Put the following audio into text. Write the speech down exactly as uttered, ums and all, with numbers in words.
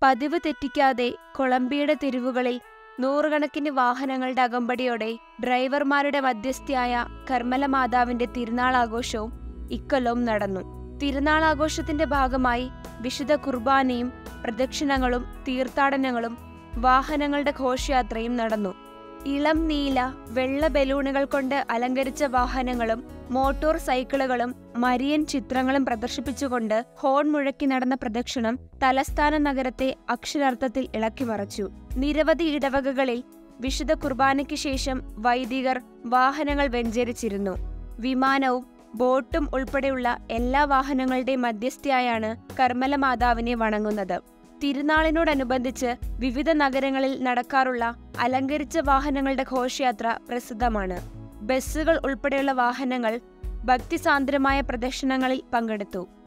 പതിവ് തെറ്റിക്കാതെ കൊളംബിയയുടെ തെരുവുകളിൽ നൂറുകണക്കിന് വാഹനങ്ങളുടെ അകമ്പടിയോടെ ഡ്രൈവർമാരുടെ മധ്യസ്ഥയായ കർമ്മല മാതാവിന്റെ തിരുനാളാഘോഷവും ഇക്കൊല്ലവും നടന്നു. തിരുനാളാഘോഷത്തിന്റെ ഭാഗമായി വിശുദ്ധ കുർബാനയും പ്രദക്ഷിണങ്ങളും തീർത്ഥാടനങ്ങളും വാഹനങ്ങളുടെ ഘോഷയാത്രയും നടന്നു. ഇളം നീല വെള്ള ബലൂണുകൾ കൊണ്ട് അലങ്കരിച്ച വാഹനങ്ങളും മോട്ടോർ സൈക്കിളുകളും മരിയൻ ചിത്രങ്ങളും പ്രദർശിപ്പിച്ചുകൊണ്ട് ഹോൺ മുഴക്കി നടന്ന പ്രദക്ഷിണം തലസ്ഥാന നഗരത്തെ അക്ഷരാർത്ഥത്തിൽ ഇളക്കിമറിച്ചു. നിരവധി ഇടവകകളിൽ വിശുദ്ധ കുർബാനയ്ക്ക് ശേഷം വൈദികർ വാഹനങ്ങൾ വെഞ്ചരിച്ചിരുന്നു. വിമാനവും ബോട്ടും ഉൾപ്പെടെയുള്ള എല്ലാ വാഹനങ്ങളുടെയും മധ്യസ്ഥയായാണ് കർമ്മല മാതാവിനെ വണങ്ങുന്നത്. തിരുനാളിനോടനുബന്ധിച്ച് വിവിധ നഗരങ്ങളിൽ നടക്കാറുള്ള അലങ്കരിച്ച വാഹനങ്ങളുടെ ഘോഷയാത്ര പ്രസിദ്ധമാണ്. ബസ്സുകൾ ഉൾപ്പെടെയുള്ള വാഹനങ്ങൾ ഭക്തിസാന്ദ്രമായ പ്രദക്ഷിണങ്ങളിൽ പങ്കെടുത്തു.